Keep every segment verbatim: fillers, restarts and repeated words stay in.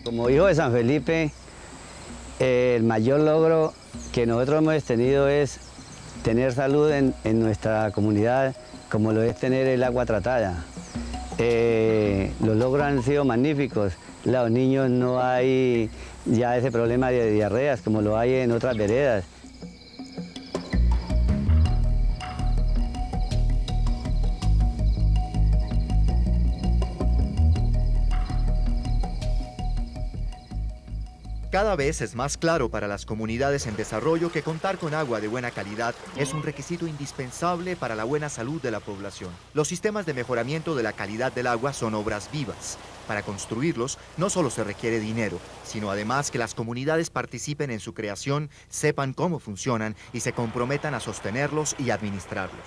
Como hijo de San Felipe, eh, el mayor logro que nosotros hemos tenido es tener salud en, en nuestra comunidad, como lo es tener el agua tratada. Eh, los logros han sido magníficos. Los niños no hay ya ese problema de diarreas como lo hay en otras veredas. Cada vez es más claro para las comunidades en desarrollo que contar con agua de buena calidad es un requisito indispensable para la buena salud de la población. Los sistemas de mejoramiento de la calidad del agua son obras vivas. Para construirlos no solo se requiere dinero, sino además que las comunidades participen en su creación, sepan cómo funcionan y se comprometan a sostenerlos y administrarlos.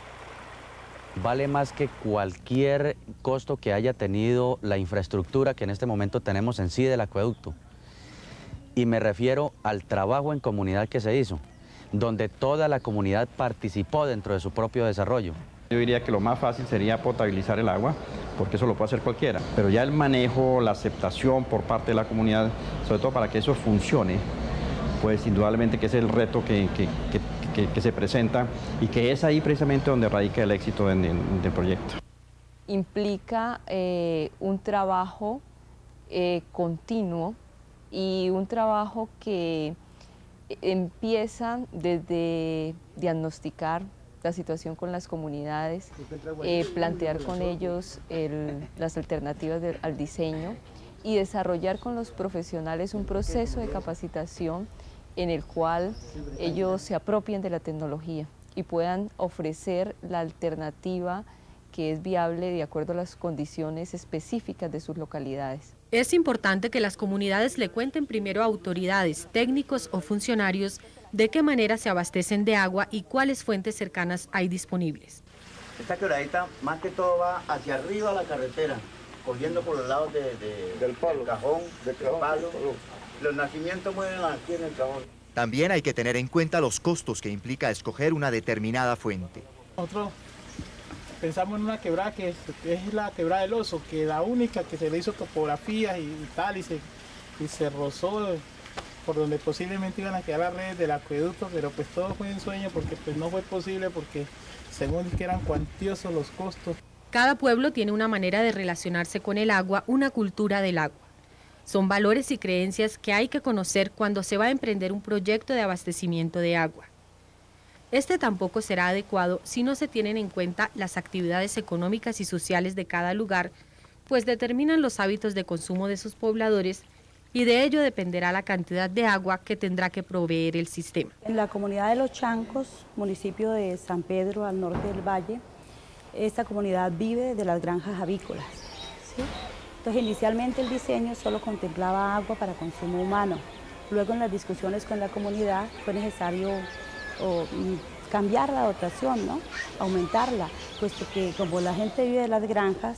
Vale más que cualquier costo que haya tenido la infraestructura que en este momento tenemos en sí del acueducto. Y me refiero al trabajo en comunidad que se hizo, donde toda la comunidad participó dentro de su propio desarrollo. Yo diría que lo más fácil sería potabilizar el agua, porque eso lo puede hacer cualquiera. Pero ya el manejo, la aceptación por parte de la comunidad, sobre todo para que eso funcione, pues indudablemente que ese es el reto que, que, que, que, que se presenta y que es ahí precisamente donde radica el éxito en, en, del proyecto. Implica eh, un trabajo eh, continuo y un trabajo que empieza desde diagnosticar la situación con las comunidades, eh, plantear con ellos el, las alternativas de, al diseño y desarrollar con los profesionales un proceso de capacitación en el cual ellos se apropien de la tecnología y puedan ofrecer la alternativa que es viable de acuerdo a las condiciones específicas de sus localidades. Es importante que las comunidades le cuenten primero a autoridades, técnicos o funcionarios de qué manera se abastecen de agua y cuáles fuentes cercanas hay disponibles. Esta quebradita más que todo va hacia arriba a la carretera, cogiendo por los lados de, de, del, palo, del cajón, del cajón, palo. Los nacimientos mueren aquí en el cajón. También hay que tener en cuenta los costos que implica escoger una determinada fuente. Nosotros pensamos en una quebrada que es, es la quebrada del Oso, que es la única que se le hizo topografía y, y tal, y se, y se rozó por donde posiblemente iban a quedar las redes del acueducto, pero pues todo fue en sueño porque pues no fue posible porque según que eran cuantiosos los costos. Cada pueblo tiene una manera de relacionarse con el agua, una cultura del agua. Son valores y creencias que hay que conocer cuando se va a emprender un proyecto de abastecimiento de agua. Este tampoco será adecuado si no se tienen en cuenta las actividades económicas y sociales de cada lugar, pues determinan los hábitos de consumo de sus pobladores y de ello dependerá la cantidad de agua que tendrá que proveer el sistema. En la comunidad de Los Chancos, municipio de San Pedro, al norte del valle, esta comunidad vive de las granjas avícolas, ¿sí? Entonces, inicialmente el diseño solo contemplaba agua para consumo humano. Luego, en las discusiones con la comunidad, fue necesario o, cambiar la dotación, ¿no? Aumentarla, puesto que como la gente vive de las granjas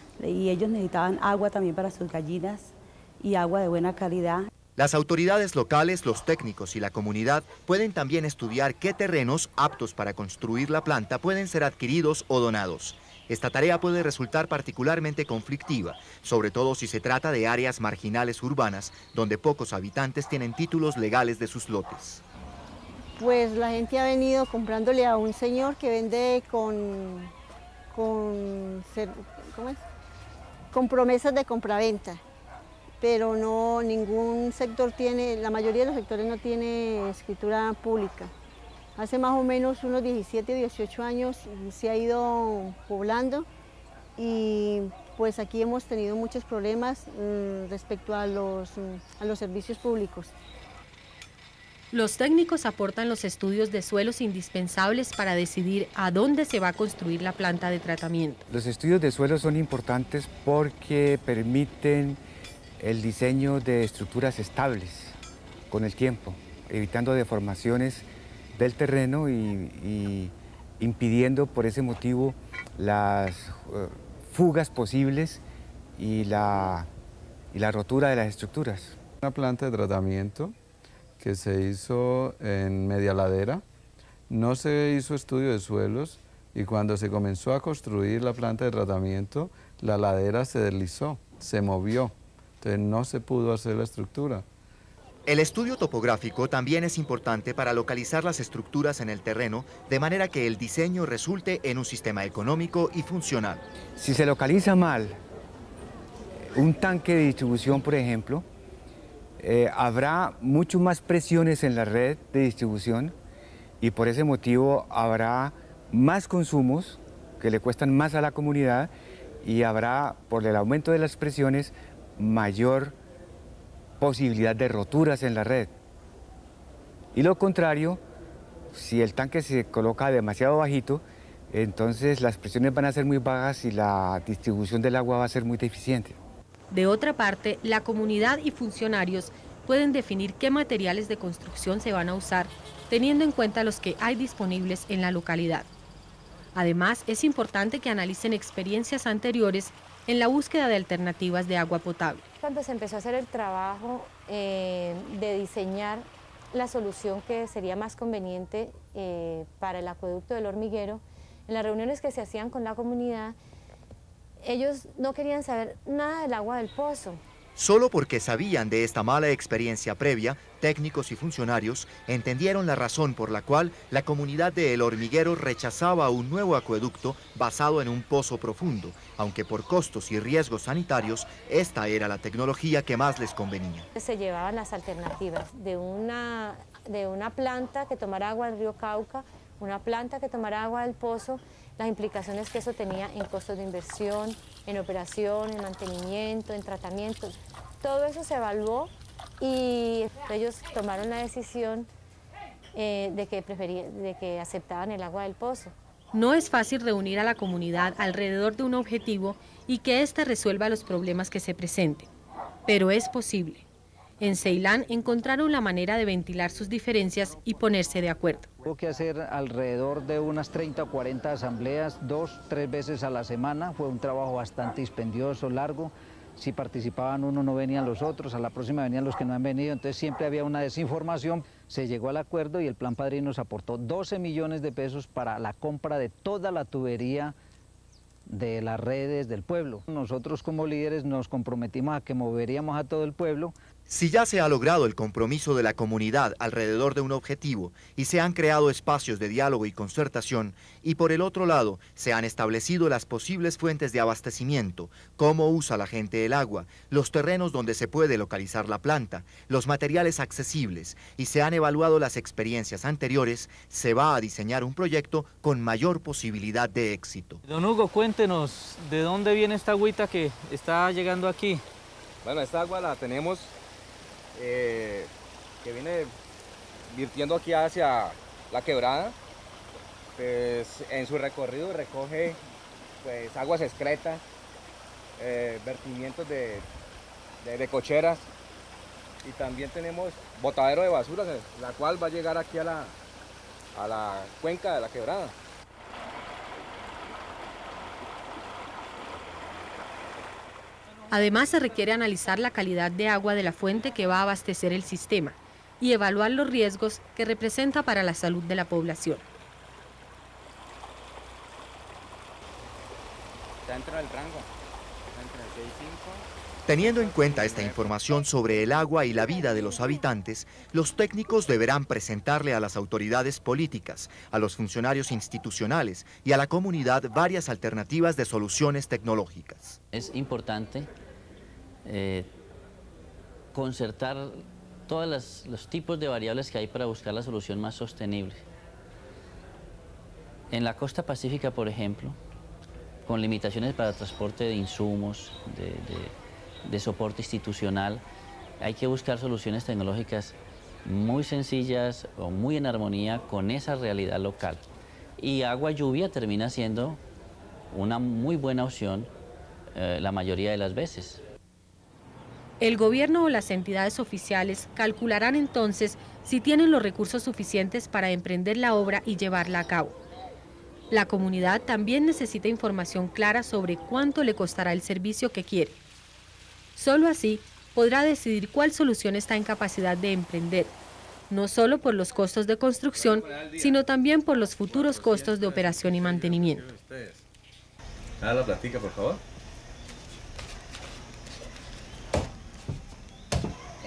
y ellos necesitaban agua también para sus gallinas y agua de buena calidad. Las autoridades locales, los técnicos y la comunidad pueden también estudiar qué terrenos aptos para construir la planta pueden ser adquiridos o donados. Esta tarea puede resultar particularmente conflictiva, sobre todo si se trata de áreas marginales urbanas, donde pocos habitantes tienen títulos legales de sus lotes. Pues la gente ha venido comprándole a un señor que vende con, con, ¿cómo es? con promesas de compraventa, pero no, ningún sector tiene, la mayoría de los sectores no tiene escritura pública. Hace más o menos unos diecisiete, dieciocho años se ha ido poblando y pues aquí hemos tenido muchos problemas mmm, respecto a los, a los servicios públicos. Los técnicos aportan los estudios de suelos indispensables para decidir a dónde se va a construir la planta de tratamiento. Los estudios de suelo son importantes porque permiten el diseño de estructuras estables con el tiempo, evitando deformaciones del terreno y, y impidiendo por ese motivo las uh, fugas posibles y la, y la rotura de las estructuras. Una planta de tratamiento que se hizo en media ladera, no se hizo estudio de suelos y cuando se comenzó a construir la planta de tratamiento, la ladera se deslizó, se movió. entonces no se pudo hacer la estructura. El estudio topográfico también es importante para localizar las estructuras en el terreno, de manera que el diseño resulte en un sistema económico y funcional. Si se localiza mal un tanque de distribución, por ejemplo, eh, habrá mucho más presiones en la red de distribución y por ese motivo habrá más consumos que le cuestan más a la comunidad y habrá, por el aumento de las presiones, mayor posibilidad de roturas en la red. Y lo contrario, si el tanque se coloca demasiado bajito, entonces las presiones van a ser muy bajas y la distribución del agua va a ser muy deficiente. De otra parte, la comunidad y funcionarios pueden definir qué materiales de construcción se van a usar, teniendo en cuenta los que hay disponibles en la localidad. Además, es importante que analicen experiencias anteriores en la búsqueda de alternativas de agua potable. Cuando se empezó a hacer el trabajo eh, de diseñar la solución que sería más conveniente eh, para el acueducto del Hormiguero, en las reuniones que se hacían con la comunidad, ellos no querían saber nada del agua del pozo. Solo porque sabían de esta mala experiencia previa, técnicos y funcionarios entendieron la razón por la cual la comunidad de El Hormiguero rechazaba un nuevo acueducto basado en un pozo profundo, aunque por costos y riesgos sanitarios, esta era la tecnología que más les convenía. Se llevaban las alternativas de una, de una planta que tomara agua del río Cauca, una planta que tomara agua del pozo, las implicaciones que eso tenía en costos de inversión, en operación, en mantenimiento, en tratamiento. Todo eso se evaluó y ellos tomaron la decisión eh, de, que preferían, de que aceptaban el agua del pozo. No es fácil reunir a la comunidad alrededor de un objetivo y que ésta resuelva los problemas que se presenten, pero es posible. En Ceilán encontraron la manera de ventilar sus diferencias y ponerse de acuerdo. Hubo que hacer alrededor de unas treinta o cuarenta asambleas, dos, tres veces a la semana. Fue un trabajo bastante dispendioso, largo. Si participaban uno, no venían los otros, a la próxima venían los que no han venido, entonces siempre había una desinformación. Se llegó al acuerdo y el Plan Padrino nos aportó doce millones de pesos para la compra de toda la tubería de las redes del pueblo. Nosotros como líderes nos comprometimos a que moveríamos a todo el pueblo. Si ya se ha logrado el compromiso de la comunidad alrededor de un objetivo y se han creado espacios de diálogo y concertación, y por el otro lado se han establecido las posibles fuentes de abastecimiento, cómo usa la gente el agua, los terrenos donde se puede localizar la planta, los materiales accesibles, y se han evaluado las experiencias anteriores, se va a diseñar un proyecto con mayor posibilidad de éxito. Don Hugo, cuéntenos, ¿de dónde viene esta agüita que está llegando aquí? Bueno, esta agua la tenemos Eh, que viene virtiendo aquí hacia la quebrada, pues en su recorrido recoge pues aguas excretas, eh, vertimientos de, de, de cocheras, y también tenemos botadero de basuras, la cual va a llegar aquí a la, a la cuenca de la quebrada. Además, se requiere analizar la calidad de agua de la fuente que va a abastecer el sistema y evaluar los riesgos que representa para la salud de la población. Está dentro del rango, está entre el seis punto cinco. Teniendo en cuenta esta información sobre el agua y la vida de los habitantes, los técnicos deberán presentarle a las autoridades políticas, a los funcionarios institucionales y a la comunidad varias alternativas de soluciones tecnológicas. Es importante eh, concertar todos los, los tipos de variables que hay para buscar la solución más sostenible. En la costa pacífica, por ejemplo, con limitaciones para transporte de insumos, de, de de soporte institucional, hay que buscar soluciones tecnológicas muy sencillas o muy en armonía con esa realidad local. Y agua lluvia termina siendo una muy buena opción eh, la mayoría de las veces. El gobierno o las entidades oficiales calcularán entonces si tienen los recursos suficientes para emprender la obra y llevarla a cabo. La comunidad también necesita información clara sobre cuánto le costará el servicio que quiere. Solo así podrá decidir cuál solución está en capacidad de emprender, no solo por los costos de construcción, sino también por los futuros costos de operación y mantenimiento. Haga la platica, por favor.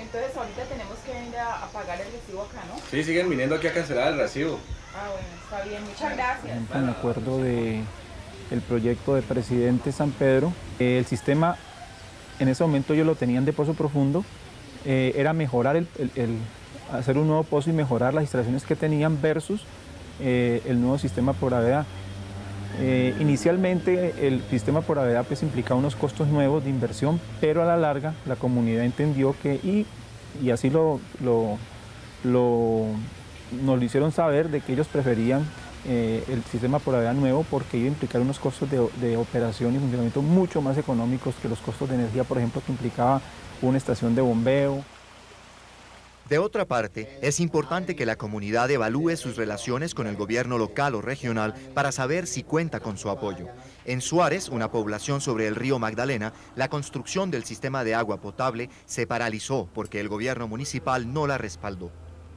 entonces ahorita tenemos que venir a, a pagar el recibo acá, ¿no? Sí, siguen viniendo aquí a cancelar el recibo. Ah, bueno, está bien, muchas gracias. Con el acuerdo de el proyecto de Presidente San Pedro, eh, el sistema en ese momento ellos lo tenían de pozo profundo, eh, era mejorar el, el, el hacer un nuevo pozo y mejorar las instalaciones que tenían versus eh, el nuevo sistema por gravedad. Eh, inicialmente el sistema por gravedad pues implicaba unos costos nuevos de inversión, pero a la larga la comunidad entendió que, y, y así lo, lo, lo, nos lo hicieron saber, de que ellos preferían eh, el sistema por gravedad nuevo porque iba a implicar unos costos de, de operación y funcionamiento mucho más económicos que los costos de energía, por ejemplo, que implicaba una estación de bombeo. De otra parte, es importante que la comunidad evalúe sus relaciones con el gobierno local o regional para saber si cuenta con su apoyo. En Suárez, una población sobre el río Magdalena, la construcción del sistema de agua potable se paralizó porque el gobierno municipal no la respaldó.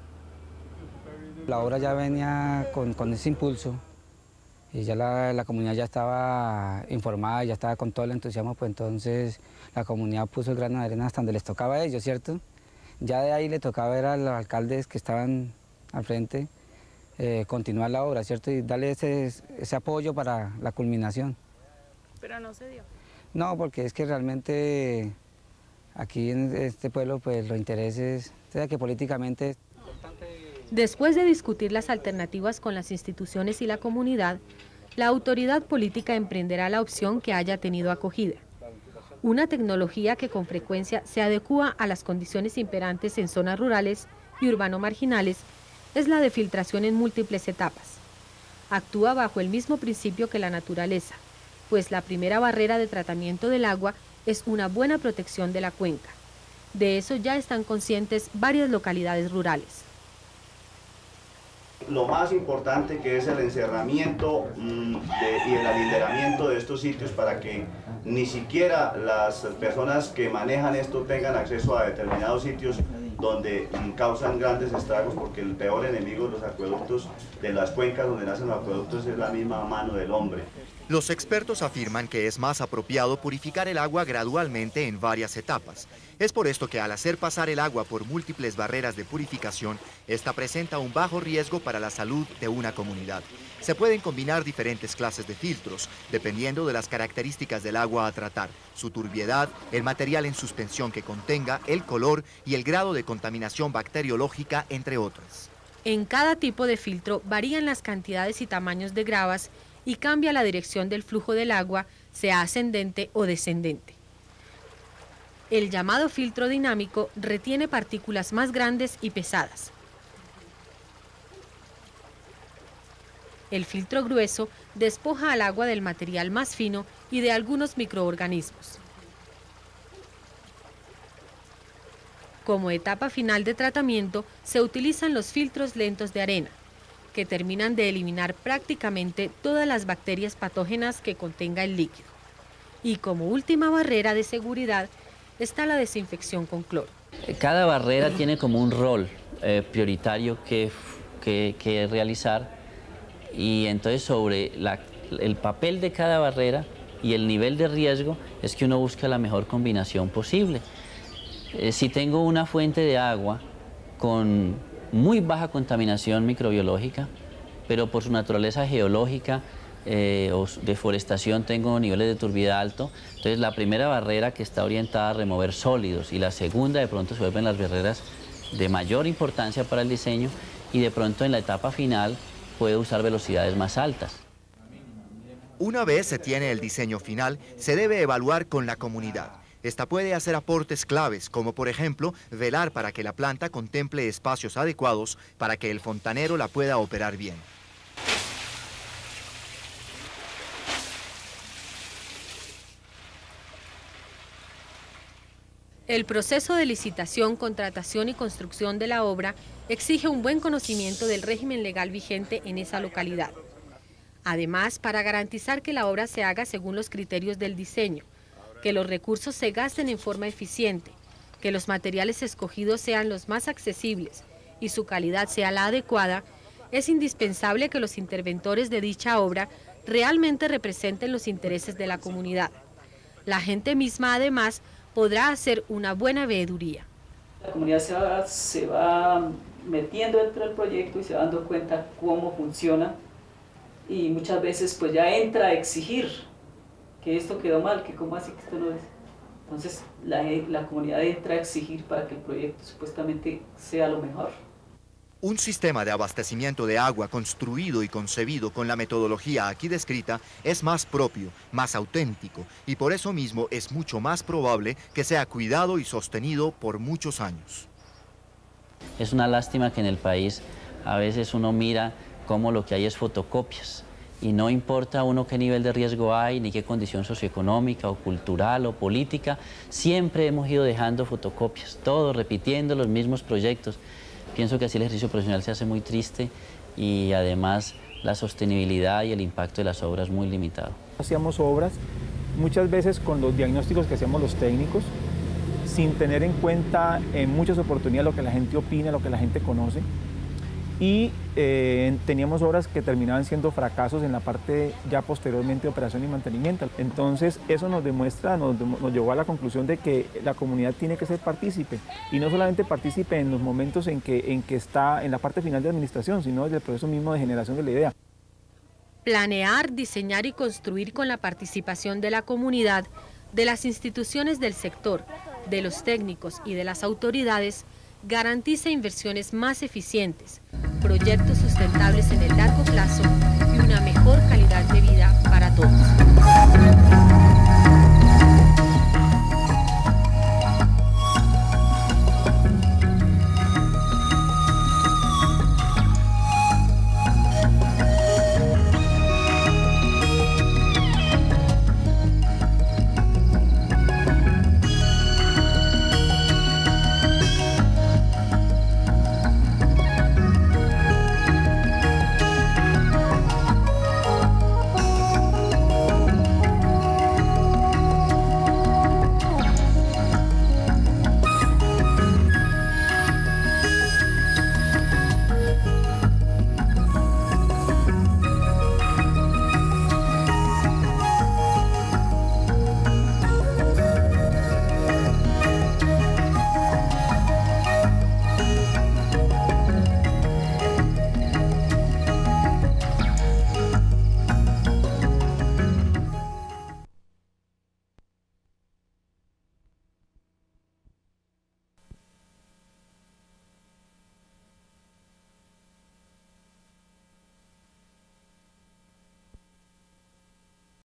La obra ya venía con, con ese impulso y ya la, la comunidad ya estaba informada, ya estaba con todo el entusiasmo, pues entonces la comunidad puso el grano de arena hasta donde les tocaba a ellos, ¿cierto? Ya de ahí le tocaba ver a los alcaldes que estaban al frente eh, continuar la obra, ¿cierto? Y darle ese, ese apoyo para la culminación. Pero no se dio. No, porque es que realmente aquí en este pueblo pues los intereses, o sea que políticamente... Después de discutir las alternativas con las instituciones y la comunidad, la autoridad política emprenderá la opción que haya tenido acogida. Una tecnología que con frecuencia se adecúa a las condiciones imperantes en zonas rurales y urbano-marginales es la de filtración en múltiples etapas. Actúa bajo el mismo principio que la naturaleza, pues la primera barrera de tratamiento del agua es una buena protección de la cuenca. De eso ya están conscientes varias localidades rurales. Lo más importante que es el encerramiento mmm, de, y el alinderamiento de estos sitios para que ni siquiera las personas que manejan esto tengan acceso a determinados sitios donde mmm, causan grandes estragos, porque el peor enemigo de los acueductos, de las cuencas donde nacen los acueductos, es la misma mano del hombre. Los expertos afirman que es más apropiado purificar el agua gradualmente en varias etapas. Es por esto que al hacer pasar el agua por múltiples barreras de purificación, esta presenta un bajo riesgo para la salud de una comunidad. Se pueden combinar diferentes clases de filtros, dependiendo de las características del agua a tratar, su turbiedad, el material en suspensión que contenga, el color y el grado de contaminación bacteriológica, entre otras. En cada tipo de filtro varían las cantidades y tamaños de gravas y cambia la dirección del flujo del agua, sea ascendente o descendente. El llamado filtro dinámico retiene partículas más grandes y pesadas. El filtro grueso despoja al agua del material más fino y de algunos microorganismos. Como etapa final de tratamiento, se utilizan los filtros lentos de arena, que terminan de eliminar prácticamente todas las bacterias patógenas que contenga el líquido. Y como última barrera de seguridad está la desinfección con cloro. Cada barrera tiene como un rol eh, prioritario que, que, que realizar, y entonces sobre la, el papel de cada barrera y el nivel de riesgo es que uno busca la mejor combinación posible. Eh, si tengo una fuente de agua con muy baja contaminación microbiológica, pero por su naturaleza geológica eh, o deforestación tengo niveles de turbidez alto, entonces la primera barrera que está orientada a remover sólidos y la segunda de pronto se vuelven las barreras de mayor importancia para el diseño, y de pronto en la etapa final puede usar velocidades más altas. Una vez se tiene el diseño final, se debe evaluar con la comunidad. Esta puede hacer aportes claves, como por ejemplo, velar para que la planta contemple espacios adecuados para que el fontanero la pueda operar bien. El proceso de licitación, contratación y construcción de la obra exige un buen conocimiento del régimen legal vigente en esa localidad. Además, para garantizar que la obra se haga según los criterios del diseño, que los recursos se gasten en forma eficiente, que los materiales escogidos sean los más accesibles y su calidad sea la adecuada, es indispensable que los interventores de dicha obra realmente representen los intereses de la comunidad. La gente misma, además, podrá hacer una buena veeduría. La comunidad se va, se va metiendo dentro del proyecto y se va dando cuenta cómo funciona, y muchas veces pues ya entra a exigir que esto quedó mal, que cómo así que esto no es. Entonces la, la comunidad entra a exigir para que el proyecto supuestamente sea lo mejor. Un sistema de abastecimiento de agua construido y concebido con la metodología aquí descrita es más propio, más auténtico, y por eso mismo es mucho más probable que sea cuidado y sostenido por muchos años. Es una lástima que en el país a veces uno mira cómo lo que hay es fotocopias y no importa a uno qué nivel de riesgo hay, ni qué condición socioeconómica o cultural o política, siempre hemos ido dejando fotocopias, todos repitiendo los mismos proyectos. Pienso que así el ejercicio profesional se hace muy triste y además la sostenibilidad y el impacto de las obras muy limitado. Hacíamos obras muchas veces con los diagnósticos que hacíamos los técnicos, sin tener en cuenta en muchas oportunidades lo que la gente opina, lo que la gente conoce, y eh, teníamos obras que terminaban siendo fracasos en la parte ya posteriormente de operación y mantenimiento. Entonces eso nos demuestra, nos, nos llevó a la conclusión de que la comunidad tiene que ser partícipe, y no solamente partícipe en los momentos en que, en que está en la parte final de administración, sino desde el proceso mismo de generación de la idea. Planear, diseñar y construir con la participación de la comunidad, de las instituciones del sector, de los técnicos y de las autoridades, garantiza inversiones más eficientes, proyectos sustentables en el largo plazo y una mejor calidad de vida para todos.